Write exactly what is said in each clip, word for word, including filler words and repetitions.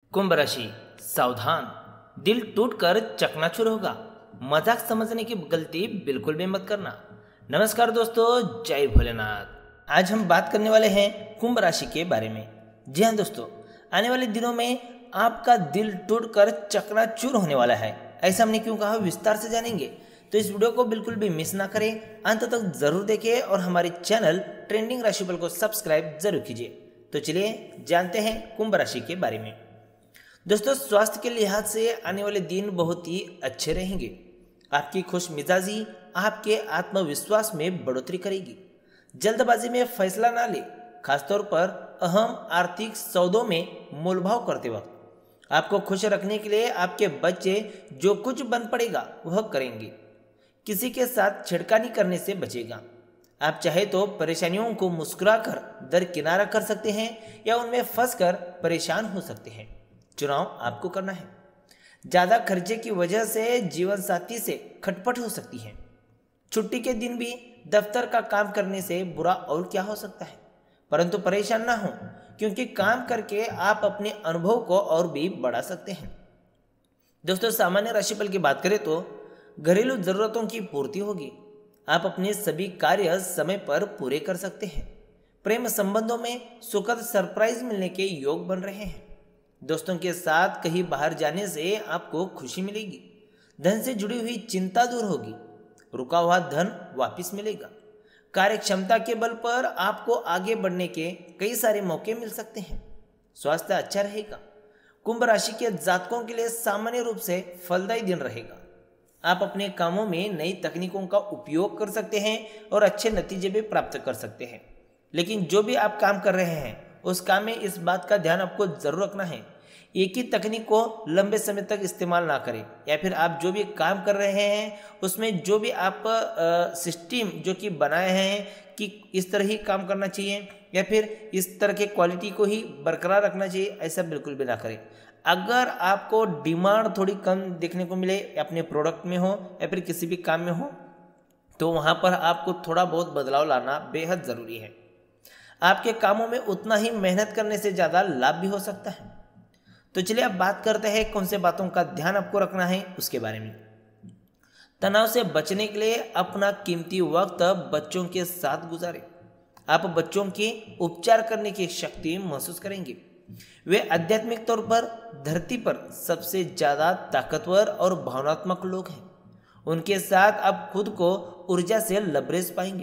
कुंभ राशि, सावधान, दिल टूटकर चकनाचूर होगा। मजाक समझने की गलती बिल्कुल भी मत करना। नमस्कार दोस्तों, जय भोलेनाथ। आज हम बात करने वाले हैं कुंभ राशि के बारे में। जी हाँ दोस्तों, आने वाले दिनों में आपका दिल टूटकर चकनाचूर होने वाला है। ऐसा हमने क्यों कहा, विस्तार से जानेंगे। तो इस वीडियो को बिल्कुल भी मिस ना करें, अंत तक जरूर देखें और हमारे चैनल ट्रेंडिंग राशिफल को सब्सक्राइब जरूर कीजिए। तो चलिए जानते हैं कुंभ राशि के बारे में। दोस्तों, स्वास्थ्य के लिहाज से आने वाले दिन बहुत ही अच्छे रहेंगे। आपकी खुश मिजाजी आपके आत्मविश्वास में बढ़ोतरी करेगी। जल्दबाजी में फैसला ना ले, खासतौर पर अहम आर्थिक सौदों में मोलभाव करते वक्त। आपको खुश रखने के लिए आपके बच्चे जो कुछ बन पड़ेगा वह करेंगे। किसी के साथ छिड़कानी करने से बचेगा। आप चाहे तो परेशानियों को मुस्कुराकर दरकिनारा कर सकते हैं या उनमें फंसकर परेशान हो सकते हैं। चुनाव आपको करना है। ज्यादा खर्चे की वजह से जीवन साथी से खटपट हो सकती है। छुट्टी के दिन भी दफ्तर का काम करने से बुरा और क्या हो सकता है। परंतु परेशान ना हो, क्योंकि काम करके आप अपने अनुभव को और भी बढ़ा सकते हैं। दोस्तों, सामान्य राशिफल की बात करें तो घरेलू जरूरतों की पूर्ति होगी। आप अपने सभी कार्य समय पर पूरे कर सकते हैं। प्रेम संबंधों में सुखद सरप्राइज मिलने के योग बन रहे हैं। दोस्तों के साथ कहीं बाहर जाने से आपको खुशी मिलेगी। धन से जुड़ी हुई चिंता दूर होगी। रुका हुआ धन वापस मिलेगा। कार्य क्षमता के बल पर आपको आगे बढ़ने के कई सारे मौके मिल सकते हैं। स्वास्थ्य अच्छा रहेगा। कुंभ राशि के जातकों के लिए सामान्य रूप से फलदायी दिन रहेगा। आप अपने कामों में नई तकनीकों का उपयोग कर सकते हैं और अच्छे नतीजे भी प्राप्त कर सकते हैं। लेकिन जो भी आप काम कर रहे हैं उस काम में इस बात का ध्यान आपको जरूर रखना है, एक ही तकनीक को लंबे समय तक इस्तेमाल ना करें। या फिर आप जो भी काम कर रहे हैं उसमें जो भी आप सिस्टम जो कि बनाए हैं कि इस तरह ही काम करना चाहिए या फिर इस तरह के क्वालिटी को ही बरकरार रखना चाहिए, ऐसा बिल्कुल भी ना करें। अगर आपको डिमांड थोड़ी कम देखने को मिले अपने प्रोडक्ट में हो या फिर किसी भी काम में हो, तो वहाँ पर आपको थोड़ा बहुत बदलाव लाना बेहद ज़रूरी है। आपके कामों में उतना ही मेहनत करने से ज़्यादा लाभ भी हो सकता है। तो चलिए अब बात करते हैं कौन से बातों का ध्यान आपको रखना है उसके बारे में। तनाव से बचने के लिए अपना कीमती वक्त बच्चों के साथ गुजारें। आप बच्चों के उपचार करने की शक्ति महसूस करेंगे। वे आध्यात्मिक तौर पर धरती पर सबसे ज्यादा ताकतवर और भावनात्मक लोग हैं। उनके साथ आप खुद को ऊर्जा से लबरेज पाएंगे।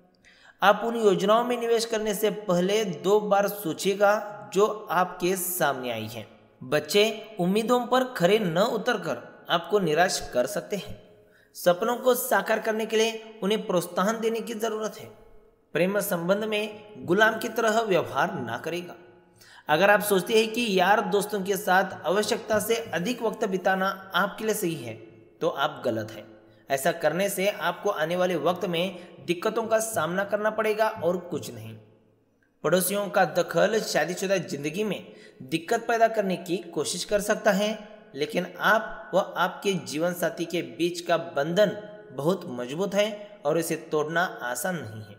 आप उन योजनाओं में निवेश करने से पहले दो बार सोचिएगा जो आपके सामने आई हैं। बच्चे उम्मीदों पर खरे न उतरकर आपको निराश कर सकते हैं। सपनों को साकार करने के लिए उन्हें प्रोत्साहन देने की जरूरत है। प्रेम संबंध में गुलाम की तरह व्यवहार ना करेगा। अगर आप सोचते हैं कि यार दोस्तों के साथ आवश्यकता से अधिक वक्त बिताना आपके लिए सही है, तो आप गलत हैं। ऐसा करने से आपको आने वाले वक्त में दिक्कतों का सामना करना पड़ेगा और कुछ नहीं। पड़ोसियों का दखल शादीशुदा जिंदगी में दिक्कत पैदा करने की कोशिश कर सकता है, लेकिन आप व आपके जीवन साथी के बीच का बंधन बहुत मजबूत है और इसे तोड़ना आसान नहीं है।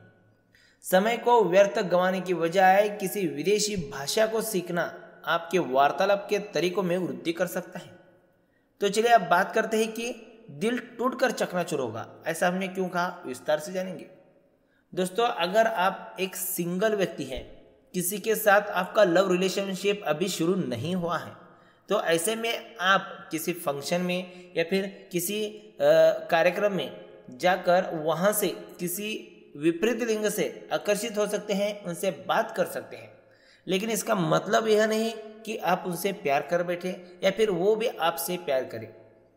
समय को व्यर्थ गंवाने की बजाय किसी विदेशी भाषा को सीखना आपके वार्तालाप के तरीकों में वृद्धि कर सकता है। तो चलिए अब बात करते हैं कि दिल टूटकर चकनाचूर होगा, ऐसा हमने क्यों कहा, विस्तार से जानेंगे। दोस्तों, अगर आप एक सिंगल व्यक्ति हैं, किसी के साथ आपका लव रिलेशनशिप अभी शुरू नहीं हुआ है, तो ऐसे में आप किसी फंक्शन में या फिर किसी कार्यक्रम में जाकर वहाँ से किसी विपरीत लिंग से आकर्षित हो सकते हैं, उनसे बात कर सकते हैं। लेकिन इसका मतलब यह नहीं कि आप उनसे प्यार कर बैठे या फिर वो भी आपसे प्यार करे।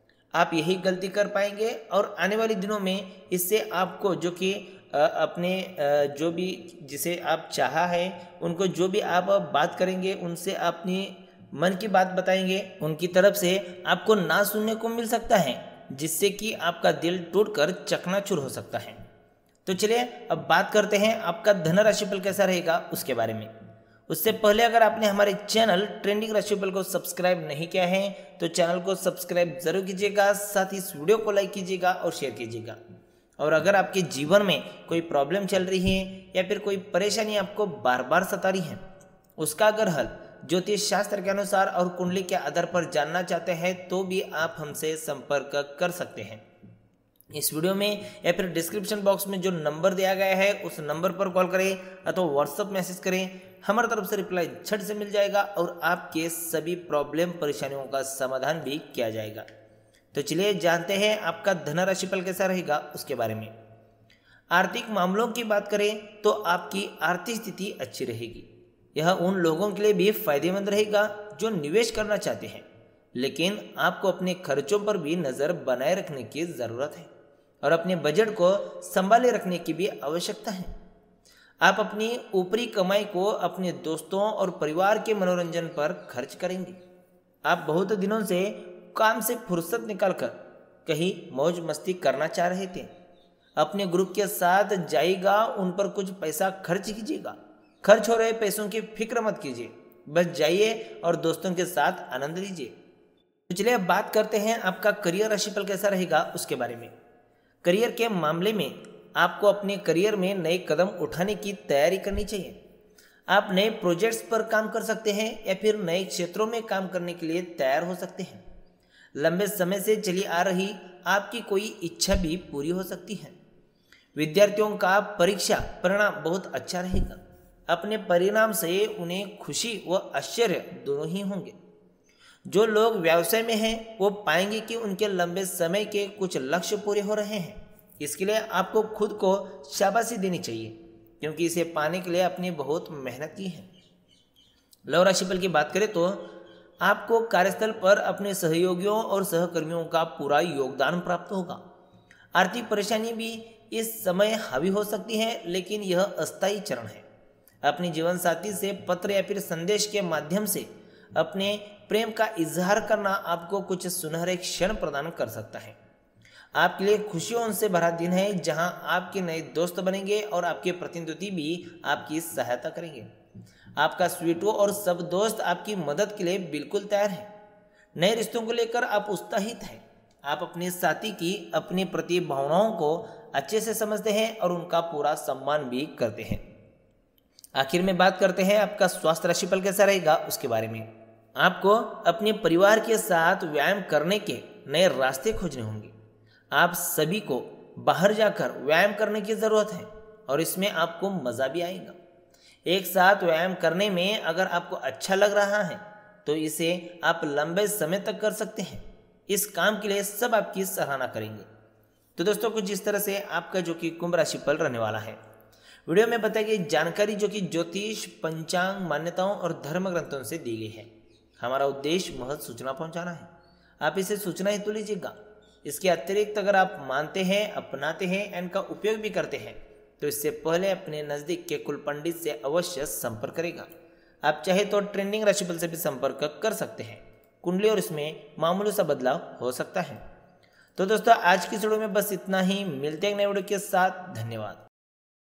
आप यही गलती कर पाएंगे और आने वाले दिनों में इससे आपको जो कि अपने जो भी जिसे आप चाहा है उनको जो भी आप बात करेंगे, उनसे अपनी मन की बात बताएंगे, उनकी तरफ से आपको ना सुनने को मिल सकता है, जिससे कि आपका दिल टूटकर चकनाचूर हो सकता है। तो चलिए अब बात करते हैं आपका धन राशिफल कैसा रहेगा उसके बारे में। उससे पहले अगर आपने हमारे चैनल ट्रेंडिंग राशिफल को सब्सक्राइब नहीं किया है तो चैनल को सब्सक्राइब जरूर कीजिएगा, साथ ही इस वीडियो को लाइक कीजिएगा और शेयर कीजिएगा। और अगर आपके जीवन में कोई प्रॉब्लम चल रही है या फिर कोई परेशानी आपको बार बार सता रही है, उसका अगर हल ज्योतिष शास्त्र के अनुसार और कुंडली के आधार पर जानना चाहते हैं तो भी आप हमसे संपर्क कर सकते हैं। इस वीडियो में या फिर डिस्क्रिप्शन बॉक्स में जो नंबर दिया गया है उस नंबर पर कॉल करें अथवा व्हाट्सएप मैसेज करें। हमारी तरफ से रिप्लाई झट से मिल जाएगा और आपके सभी प्रॉब्लम परेशानियों का समाधान भी किया जाएगा। तो चलिए जानते हैं आपका धन राशिफल कैसा रहेगा उसके बारे में। आर्थिक मामलों की बात करें तो आपकी आर्थिक स्थिति अच्छी रहेगी। यह उन लोगों के लिए भी फायदेमंद रहेगा जो निवेश करना चाहते हैं, लेकिन आपको अपने खर्चों पर भी नज़र बनाए रखने की ज़रूरत है और अपने बजट को संभाले रखने की भी आवश्यकता है। आप अपनी ऊपरी कमाई को अपने दोस्तों और परिवार के मनोरंजन पर खर्च करेंगे। आप बहुत दिनों से काम से फुर्सत निकालकर कहीं मौज मस्ती करना चाह रहे थे। अपने ग्रुप के साथ जाइएगा, उन पर कुछ पैसा खर्च कीजिएगा। खर्च हो रहे पैसों की फिक्र मत कीजिए, बस जाइए और दोस्तों के साथ आनंद लीजिए। तो चलिए अब बात करते हैं आपका करियर राशिफल कैसा रहेगा उसके बारे में। करियर के मामले में आपको अपने करियर में नए कदम उठाने की तैयारी करनी चाहिए। आप नए प्रोजेक्ट्स पर काम कर सकते हैं या फिर नए क्षेत्रों में काम करने के लिए तैयार हो सकते हैं। लंबे समय से चली आ रही आपकी कोई इच्छा भी पूरी हो सकती है। विद्यार्थियों का परीक्षा परिणाम बहुत अच्छा रहेगा। अपने परिणाम से उन्हें खुशी व आश्चर्य दोनों ही होंगे। जो लोग व्यवसाय में हैं वो पाएंगे कि उनके लंबे समय के कुछ लक्ष्य पूरे हो रहे हैं। इसके लिए आपको खुद को शाबाशी देनी चाहिए, क्योंकि इसे पाने के लिए आपने बहुत मेहनत की है। लव राशिफल की बात करें तो आपको कार्यस्थल पर अपने सहयोगियों और सहकर्मियों का पूरा योगदान प्राप्त होगा। आर्थिक परेशानी भी इस समय हावी हो सकती है, लेकिन यह अस्थायी चरण है। अपने जीवन साथी से पत्र या फिर संदेश के माध्यम से अपने प्रेम का इजहार करना आपको कुछ सुनहरे क्षण प्रदान कर सकता है। आपके लिए खुशियों से भरा दिन है, जहां आपके नए दोस्त बनेंगे और आपके प्रतिनिधि भी आपकी सहायता करेंगे। आपका स्वीटो और सब दोस्त आपकी मदद के लिए बिल्कुल तैयार है। नए रिश्तों को लेकर आप उत्साहित हैं। आप अपने साथी की अपने प्रति भावनाओं को अच्छे से समझते हैं और उनका पूरा सम्मान भी करते हैं। आखिर में बात करते हैं आपका स्वास्थ्य राशिफल कैसा रहेगा उसके बारे में। आपको अपने परिवार के साथ व्यायाम करने के नए रास्ते खोजने होंगे। आप सभी को बाहर जाकर व्यायाम करने की ज़रूरत है और इसमें आपको मज़ा भी आएगा। एक साथ व्यायाम करने में अगर आपको अच्छा लग रहा है तो इसे आप लंबे समय तक कर सकते हैं। इस काम के लिए सब आपकी सराहना करेंगे। तो दोस्तों कुछ इस तरह से आपका जो कि कुंभ राशिफल रहने वाला है। वीडियो में बताई गई जानकारी जो कि ज्योतिष, पंचांग, मान्यताओं और धर्म ग्रंथों से दी गई है। हमारा उद्देश्य महज सूचना पहुंचाना है। आप इसे सूचना ही तो लीजिएगा। इसके अतिरिक्त अगर आप मानते हैं, अपनाते हैं, इनका उपयोग भी करते हैं तो इससे पहले अपने नज़दीक के कुल पंडित से अवश्य संपर्क करेगा। आप चाहे तो ट्रेंडिंग राशिफल से भी संपर्क कर सकते हैं। कुंडली और इसमें मामूली सा बदलाव हो सकता है। तो दोस्तों आज की वीडियो में बस इतना ही। मिलते हैं नए वीडियो के साथ। धन्यवाद।